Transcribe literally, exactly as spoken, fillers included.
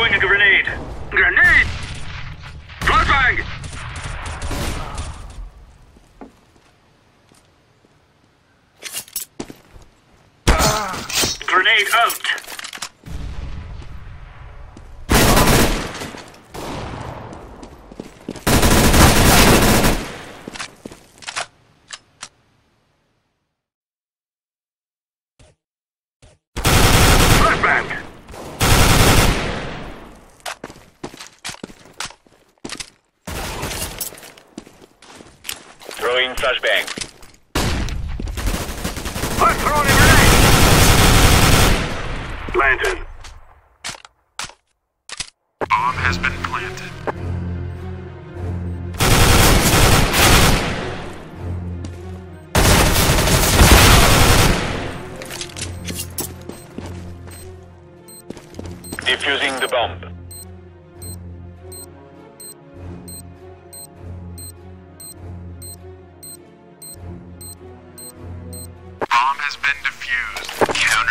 Throwing a grenade. Grenade! Flashbang! Grenade out. Flashbang! Throwing flashbang. I'm throwing a grenade! Planted. Bomb has been planted. Defusing the bomb. Bomb has been defused. Counter